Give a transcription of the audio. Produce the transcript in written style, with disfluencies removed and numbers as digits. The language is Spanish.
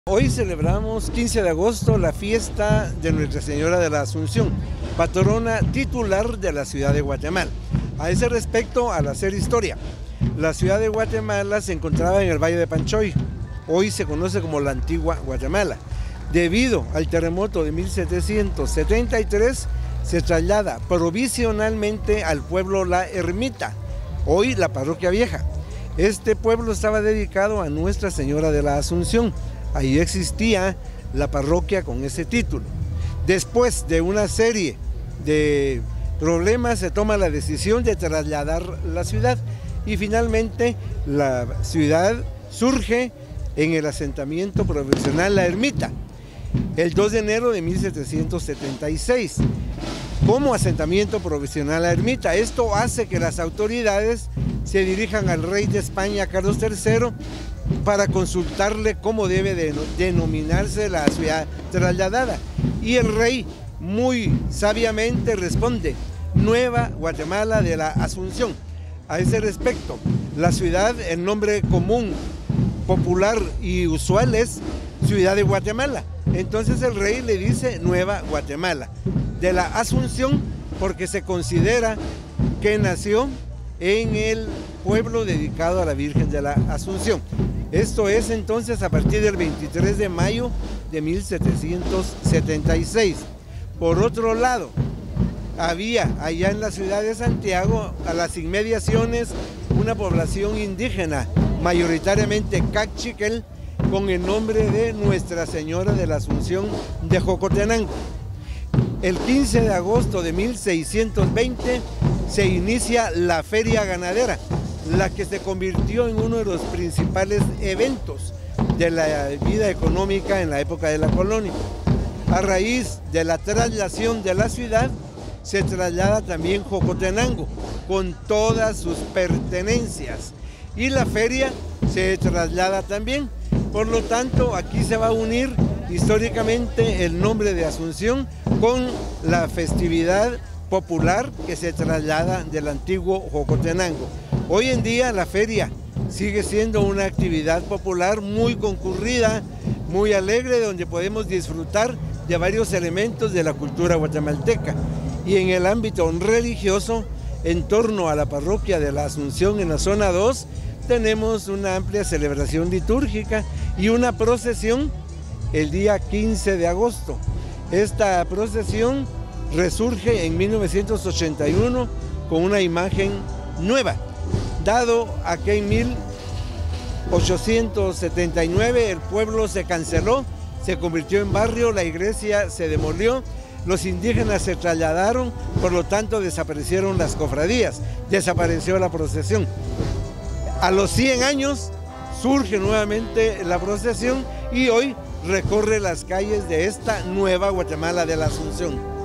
Hoy celebramos 15 de agosto la fiesta de Nuestra Señora de la Asunción, patrona titular de la ciudad de Guatemala. A ese respecto, al hacer historia, la ciudad de Guatemala se encontraba en el Valle de Panchoy, hoy se conoce como la Antigua Guatemala. Debido al terremoto de 1773, se traslada provisionalmente al pueblo La Ermita, hoy la Parroquia Vieja. Este pueblo estaba dedicado a Nuestra Señora de la Asunción. Ahí existía la parroquia con ese título. Después de una serie de problemas se toma la decisión de trasladar la ciudad y finalmente la ciudad surge en el asentamiento provisional La Ermita, el 2 de enero de 1776, como asentamiento provisional La Ermita. Esto hace que las autoridades se dirijan al rey de España, Carlos III, para consultarle cómo debe de denominarse la ciudad trasladada. Y el rey muy sabiamente responde: Nueva Guatemala de la Asunción. A ese respecto, la ciudad, el nombre común, popular y usual es Ciudad de Guatemala. Entonces el rey le dice Nueva Guatemala de la Asunción porque se considera que nació en el pueblo dedicado a la Virgen de la Asunción. Esto es entonces a partir del 23 de mayo de 1776. Por otro lado, había allá en la ciudad de Santiago, a las inmediaciones, una población indígena, mayoritariamente cachiquel, con el nombre de Nuestra Señora de la Asunción de Jocotenango. El 15 de agosto de 1620 se inicia la Feria Ganadera, la que se convirtió en uno de los principales eventos de la vida económica en la época de la colonia. A raíz de la traslación de la ciudad, se traslada también Jocotenango, con todas sus pertenencias, y la feria se traslada también. Por lo tanto, aquí se va a unir históricamente el nombre de Asunción con la festividad popular que se traslada del antiguo Jocotenango. Hoy en día la feria sigue siendo una actividad popular muy concurrida, muy alegre, donde podemos disfrutar de varios elementos de la cultura guatemalteca. Y en el ámbito religioso, en torno a la parroquia de la Asunción en la zona 2, tenemos una amplia celebración litúrgica y una procesión el día 15 de agosto. Esta procesión resurge en 1981 con una imagen nueva, dado a que en 1879 el pueblo se canceló, se convirtió en barrio, la iglesia se demolió, los indígenas se trasladaron, por lo tanto desaparecieron las cofradías, desapareció la procesión. A los 100 años surge nuevamente la procesión y hoy recorre las calles de esta Nueva Guatemala de la Asunción.